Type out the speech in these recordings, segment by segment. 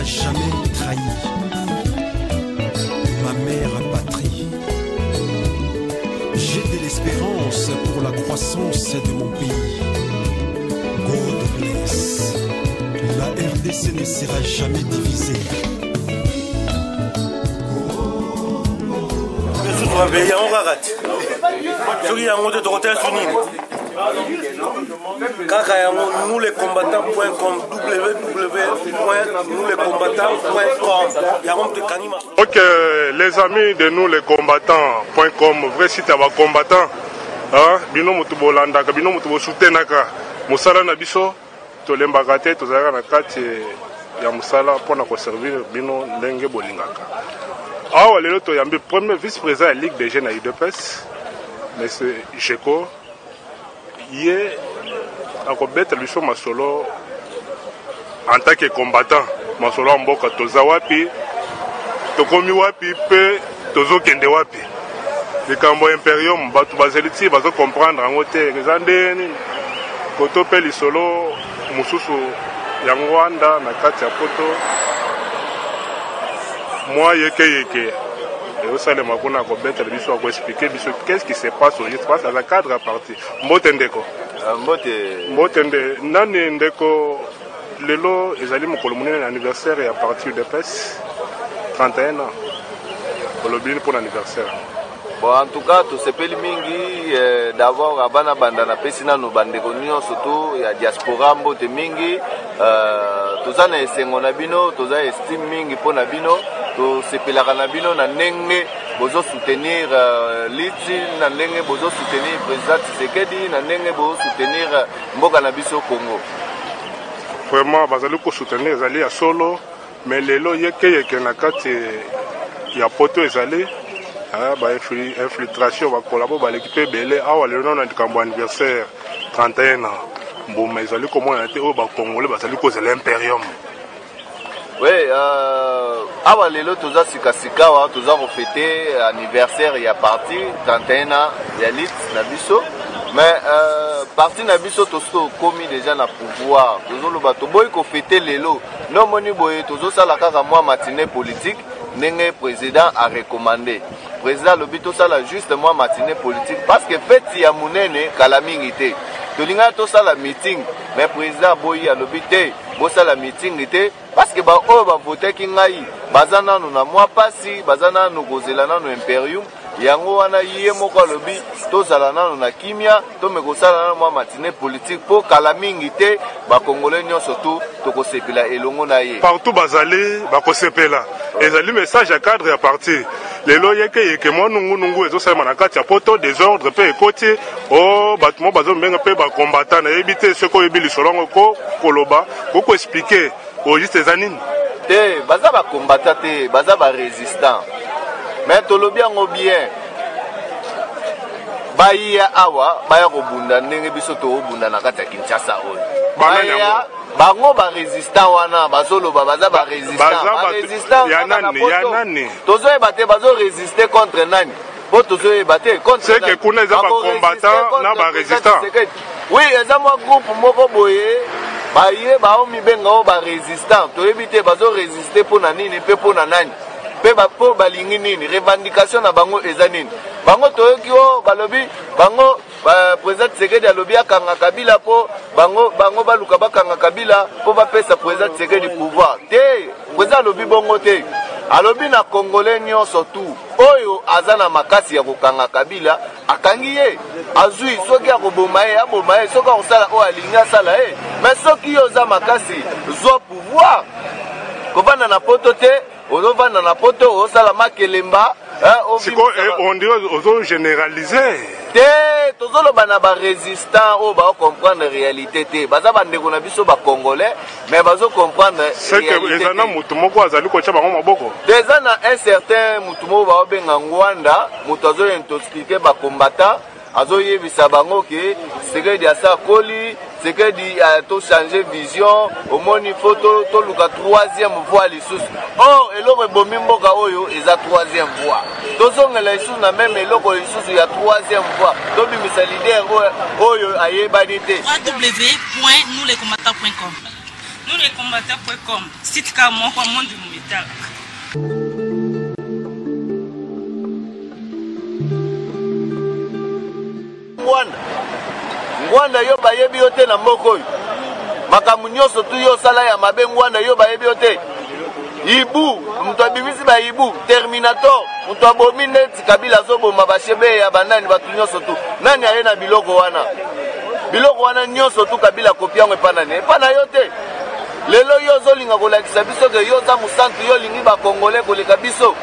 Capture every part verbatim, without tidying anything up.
sera jamais trahi. Ma mère patrie. J'ai de l'espérance pour la croissance de mon pays. God bless. La R D C ne sera jamais divisée. Nous les combattants point com w w w point nous les combattants point com. Ok, les amis de nous les combattants point com, vrai site à combattants. Hein, bino mutubo landaka, bino mutubo soutenaka. Musala na biso, tolembaka te, tozalaka na kati ya musala pona ko servir bino ndenge bolingaka. Awa lelo to yambi premier vice-président de la Ligue des jeunes à U D P S, monsieur Jeko, yé akobeta biso masolo en tant que combattant, masolo mboka toza wapi, tokomi wapi pe tozo kende wapi. Le cambo imperium batu bazeliti bazo comprendre en hauteur ezandeni koto pe lisolo mususu ya Rwanda na kati ya poto. Moi, yeke yeke. Et au sein de ma cona, on va expliquer qu'est-ce qui se passe au juste dans le cadre à partir. Mbotendeko. Mbotende. Nani ndeko. Lelo, ils allaient me colominer l'anniversaire et à partir de P E S. trente et un ans. Colominer pour l'anniversaire. Bon, en tout cas, tout ce pays mingi, euh, d'abord, abana bandana pesina no bandeko nyo surtout ya diaspora mbote mingi, euh, toza na esengo na bino, toza estime mingi po na bino, to sepelaka na bino na ndenge bozo soutenir euh, Litsi, na ndenge bozo soutenir président Tshisekedi, na ndenge bozo soutenir euh, mboka na biso Congo. Vraiment, bazali ko soutenir ezali ya solo, mais lelo yeke yeke na kati ya poto ezali. Ah, bah, infiltration, va collaborer avec l'équipe Belé. Ah, ouais, le nom de Cambo anniversaire, trente et un ans. Bon, mais ils allaient comment on était au Congolais, bah, ça lui cause l'impérium. Oui, euh, ah, ouais, les lots, tous à Sikasika, tous à refêter anniversaire, il y a parti, trente et un ans, il y a l'I T, Nabiso. Mais, euh, parti Nabiso, tous commis déjà na pouvoir. Tous le bateau, boy, qu'on fêtait les lots. Non, moni, boy, tous ça, la case à moi, matinée politique, n'est président a recommandé. Président Lobito ça la juste moi matinée politique parce que fait il y a monene calamité. To linga to ça la meeting mais président boyi a lobité bo ça la meeting était parce que ba o ba voter ki ngai bazana no na moi pasi bazana no gozelana no imperium yango wana yie moko lobi to zala nano na kimia to mekosala na moi matinée politique pour calamité ba congolais nyonso tout to ko sepela elongo na ye partout bazali ba ko sepela ezali message à cadre à partir les loyers que moi nous nous ezo sema na kati ya poto désordre pe ekoti o batmo bazo mbenga pe ba combattant na ebité ce ko ebili solongo ko koloba ko ko expliquer au juste zanine te baza ba combattant te baza ba résistant mais to lobi ngo bien baya awa baya ko bunda ndenge biso to bunda na kati ya Kinshasa oyo baya bango ba résistant wana bazolo baza ba résistant ba résistant ya nani ya nani tozo ebate bazo résister contre nani bo tozo ebate contre c'est que kuna za ba combattant na ba résistant oui eza mo groupe moko boye baye ba o mibenga o ba résistant to ebite bazo résister pour na nini pe pour na nani pe ba po balingi nini revendication na bango eza nini bango toyoki o balobi bango ba président Tshisekedi alobi akanga Kabila po bango bango baluka bakanga Kabila po bapesa président Tshisekedi pouvoir te président alobi bongo te alobi na congolais nyonso tout oyo azana makasi ya kokanga Kabila akangi ye azui soki akoboma ye aboma ye soki akosala oyo alingi asala ye mais soki yo oza makasi zwa pouvoir kovanda na poto te ozovanda na poto osala makelemba on dit aux généraliser te tozoloba na ba résistant o ba comprendre réalité te baza bandeko na biso ba congolais mais bazo comprendre c'est que ezana mutu moko azali ko cha bango maboko déjà na un certain mutu moko ba benga Ngwanda mutu azo intoxiquer ba combattant azo yebisa bango ke Tshisekedi asa koli Tshisekedi a to changer vision au moni photo to luka troisième voie lisusu or eloko bombi mboka oyo eza troisième voie tozongela lisusu na même eloko lisusu ya troisième voie to bimisa leader oyo ayebani te w w w point nous les combattants point com Nous les combattants point com, site ka moko monde mumitaka. Ngwanda. Ngwanda yo bayebi yo te na mboka oyo. Makambo nyonso tu yo sala ya mabe ngwanda yo bayebi yo te. Ibu, mtu abimisi ba Ibu, Terminator, mtu abomi neti Kabila azoboma bashebe ya banani batu nyonso tu. Nani aye na biloko wana? Biloko wana nyonso tu Kabila kopiango epanani. Epana yo te. Lelo yo zolinga kolakisa biso ke yo za musantu yo lingi ba Congolais koleka biso.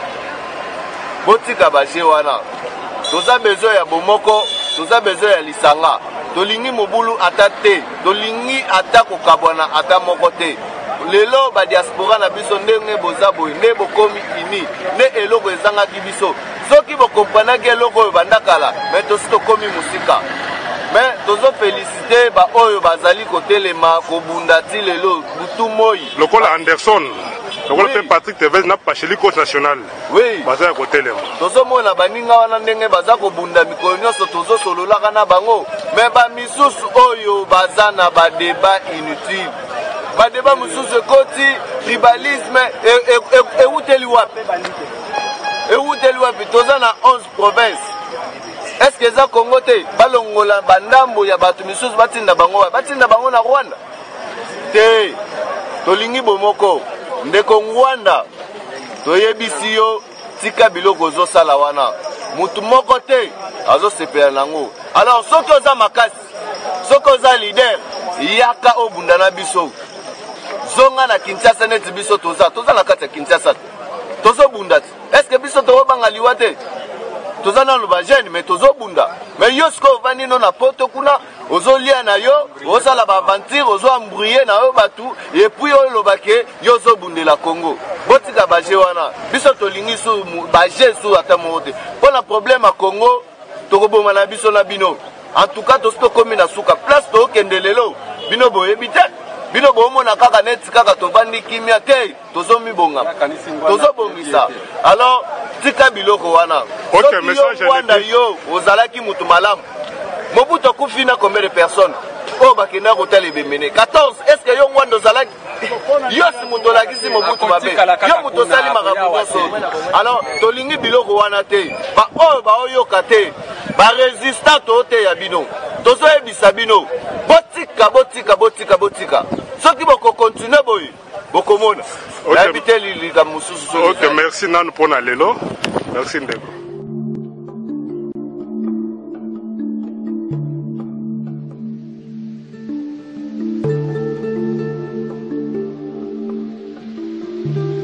Botika baje wana. Toza bezo ya bomoko, toza bezo ya lisanga. Tolingi mobulu ata te, tolingi ata kokabwana ata moko te. Lelo ba diaspora na biso ndenge boza boy ne bokomi ini ne eloko ezangaki biso soki bokompanaki eloko oyo bandakala mais tosi tokomi musika mais tozo féliciter ba oyo bazali kotelema kobunda ti lelo butu moi lokola Anderson lokola pe Patrick Tevez na pacheli coach national oui baza kotelema tozo mona baninga wana ndenge baza kobunda mikolo nyonso tozo sololaka na bango mais ba misusu oyo baza na ba débat inutile badeba mususu koti tribalisme euteli wapi euteli wapi toza na onze provinces est-ce que eza Congo te balongola bandambo ya bato misusu batinda bango batinda bango na Rwanda te tolingi bomoko ndeko Rwanda toyebisi yo tika biloko zosala wana mutu moko te azosepela nango alors soki oza makasi soki oza leader yaka obunda na biso zonga na Kinshasa neti biso toza toza na kati ya Kinshasa tozo bunda est-ce que biso to banga liwa te toza na loba jeune mais tozo bunda mais yo sko vani no na poto kuna ozolia na yo osala ba aventure ozo embrouiller na yo batu et puis yo lobake yo zo bundela Congo botika baje wana biso tolingi su baje su ata mote pour la problème à Congo tokoboma na biso na bino en tout cas to sto komi na suka place to kendelelo bino boyebite bino bomona kaka neti kaka tovandi kimia te tozomi bonga tozobongisa alors tika biloko wana OK message wanda yo ozalaki mutu malamu Mobutu kufina combien de personnes oh bakenda kotala bemene quatorze est-ce que yo ngwanda ozalaki yo si mutu olakisi Mobutu mabe yo mutu osali makambo nyonso alors tolingi biloko wana te ba oyo baoyoka te barésistant to te ya bino tozoyebisa bino botika botika botika botika soki bokokontinue boye bokomona nayebi te likambo mosusu OK merci nanu mpona lelo merci ndeko Thank you.